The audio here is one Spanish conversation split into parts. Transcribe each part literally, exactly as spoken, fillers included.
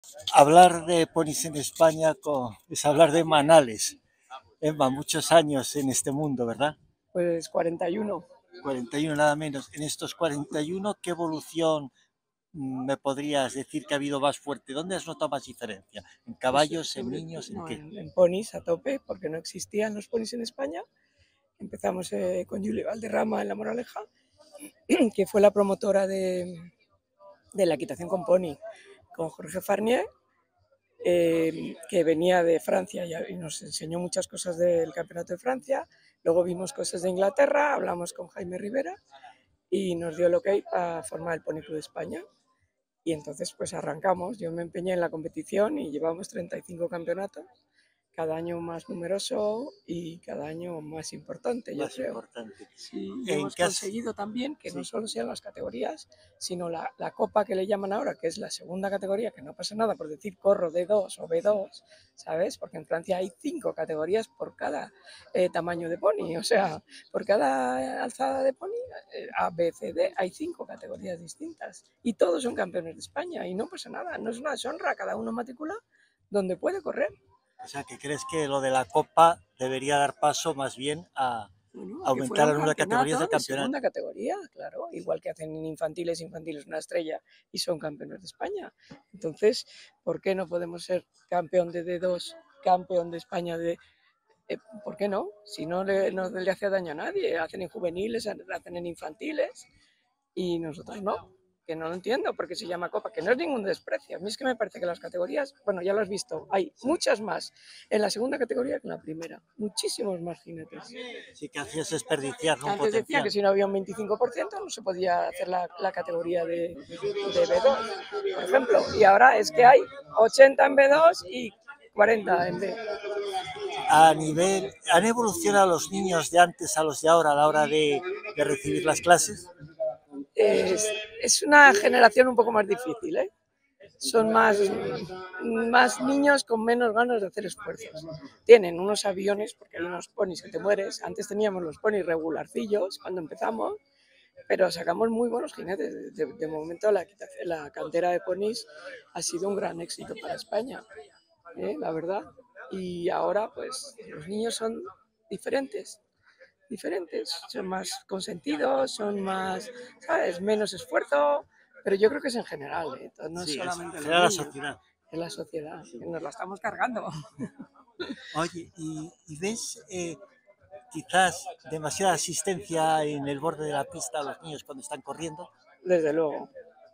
Hablar de ponis en España con, es hablar de manales. Emma, muchos años en este mundo, ¿verdad? Pues cuarenta y uno. cuarenta y uno nada menos. En estos cuarenta y uno, ¿qué evolución me podrías decir que ha habido más fuerte? ¿Dónde has notado más diferencia? ¿En Pues caballos, en sobre, niños, en no, qué? en, en ponis a tope, porque no existían los ponis en España. Empezamos eh, con Julie Valderrama en La Moraleja, que fue la promotora de, de la equitación con pony, con Jorge Farnier, eh, que venía de Francia y, y nos enseñó muchas cosas del Campeonato de Francia. Luego vimos cosas de Inglaterra, hablamos con Jaime Rivera y nos dio el ok para formar el Pony Club de España. Y entonces pues arrancamos, yo me empeñé en la competición y llevamos treinta y cinco campeonatos, cada año más numeroso y cada año más importante, yo Más creo. importante. Sí, y ¿En hemos qué has... conseguido también que sí. no solo sean las categorías, sino la, la copa que le llaman ahora, que es la segunda categoría, que no pasa nada por decir corro D dos o B dos, ¿sabes? Porque en Francia hay cinco categorías por cada eh, tamaño de pony, o sea, por cada alzada de pony, eh, A, B, C, D, hay cinco categorías distintas y todos son campeones de España y no pasa nada, no es una deshonra, cada uno matricula donde puede correr. O sea, que crees que lo de la copa debería dar paso más bien a Bueno, que aumentar fuera el un número de categorías campeonato del de campeonato. segunda categoría, claro, igual que hacen en infantiles, infantiles una estrella y son campeones de España. Entonces, ¿por qué no podemos ser campeón de D dos, campeón de España de... Eh, ¿Por qué no? Si no le, no le hace daño a nadie, hacen en juveniles, hacen en infantiles y nosotros no, que no lo entiendo porque se llama Copa, que no es ningún desprecio. A mí es que me parece que las categorías, bueno, ya lo has visto, hay muchas más en la segunda categoría que en la primera, muchísimos más jinetes. Sí, que hacías desperdiciar, ¿no? Un Antes decía potencial. que si no había un veinticinco por ciento no se podía hacer la, la categoría de, de B dos, por ejemplo, y ahora es que hay ochenta en B dos y cuarenta en B. A nivel, ¿han evolucionado los niños de antes a los de ahora a la hora de, de recibir las clases? Es, es una generación un poco más difícil, ¿eh? Son más, más niños con menos ganas de hacer esfuerzos. Tienen unos aviones, porque hay unos ponis que te mueres. Antes teníamos los ponis regularcillos cuando empezamos, pero sacamos muy buenos jinetes. De, de momento la, la cantera de ponis ha sido un gran éxito para España, ¿eh? La verdad. Y ahora pues los niños son diferentes, diferentes, son más consentidos, son más, ¿sabes? Menos esfuerzo, pero yo creo que es en general, ¿eh? No es Sí, es solamente los general la niños, sociedad. es la sociedad, que nos la estamos cargando. Oye, ¿y, y ves eh, quizás demasiada asistencia en el borde de la pista a los niños cuando están corriendo? Desde luego,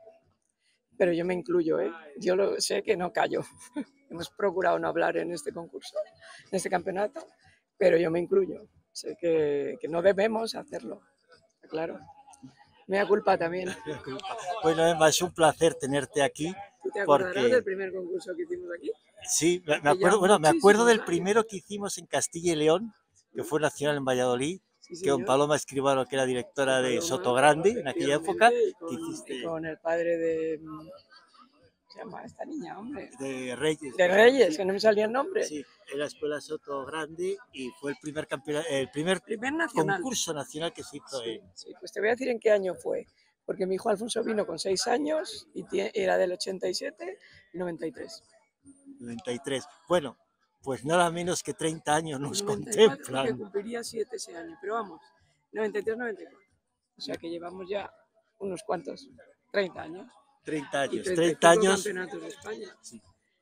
pero yo me incluyo, ¿eh? Yo lo sé que no callo. Hemos procurado no hablar en este concurso, en este campeonato, pero yo me incluyo. Sé que, que no debemos hacerlo, claro. Me da culpa también. Bueno, Emma, es un placer tenerte aquí ¿Tú te acordarás del porque primer concurso que hicimos aquí? sí, me Hace ya acuerdo, bueno, me acuerdo muchísimos del años. primero que hicimos en Castilla y León, que fue nacional en Valladolid, Sí, que con señor. Paloma Escribano, que era directora de Paloma, Sotogrande en aquella época, efectivamente, y que con, y hiciste con el padre de... ¿Cómo se llama esta niña, hombre? de Reyes. De Reyes, que no me salía el nombre. Sí, en la escuela Sotogrande y fue el primer campeonato, el primer, Primer nacional. concurso nacional que se hizo. Sí, En... sí, pues te voy a decir en qué año fue. Porque mi hijo Alfonso vino con seis años y era del ochenta y siete y noventa y tres. noventa y tres. Bueno, pues nada menos que treinta años nos noventa y cuatro, que contemplan. cumpliría siete ese año, pero vamos, noventa y tres, noventa y cuatro. O sea que llevamos ya unos cuantos, treinta años. treinta Y años, treinta y treinta cinco años. campeonatos de España. Sí.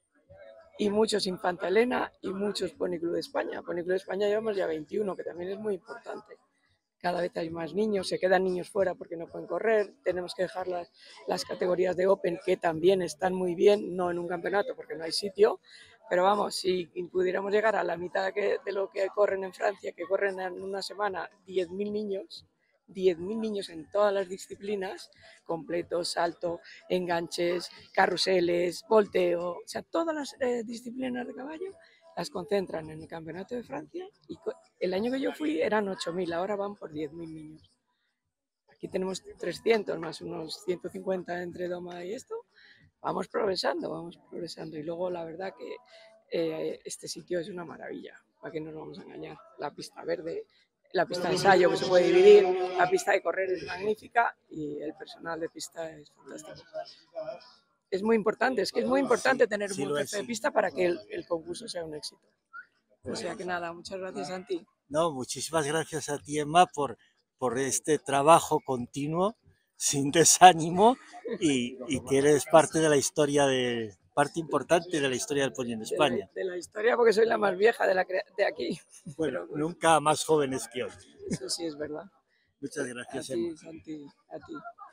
Y muchos Infanta Elena y muchos Pony Club de España. Pony Club de España llevamos ya veintiuno, que también es muy importante. Cada vez hay más niños, se quedan niños fuera porque no pueden correr, tenemos que dejar las, las categorías de Open, que también están muy bien, no en un campeonato porque no hay sitio, pero vamos, si pudiéramos llegar a la mitad de lo que corren en Francia, que corren en una semana diez mil niños, diez mil niños en todas las disciplinas, completo, salto, enganches, carruseles, volteo, o sea, todas las eh, disciplinas de caballo las concentran en el Campeonato de Francia y el año que yo fui eran ocho mil, ahora van por diez mil niños. Aquí tenemos trescientos más unos ciento cincuenta entre Doma y esto. Vamos progresando, vamos progresando. Y luego la verdad que eh, este sitio es una maravilla, para que no nos vamos a engañar. La pista verde, la pista de ensayo que se puede dividir, la pista de correr es magnífica y el personal de pista es fantástico. es muy importante, es que es muy importante Sí, tener un sí buen lo jefe es. de pista para que el, el concurso sea un éxito. O sea que nada, muchas gracias, Santi. No, muchísimas gracias a ti, Emma, por, por este trabajo continuo, sin desánimo, y, y que eres parte de la historia de, parte importante de la historia del pony en De la, España. de la historia, porque soy la más vieja de, la, crea- de aquí. Bueno, Pero nunca más jóvenes que hoy. eso sí es verdad. Muchas A gracias, Emma. ti, Santi, a ti.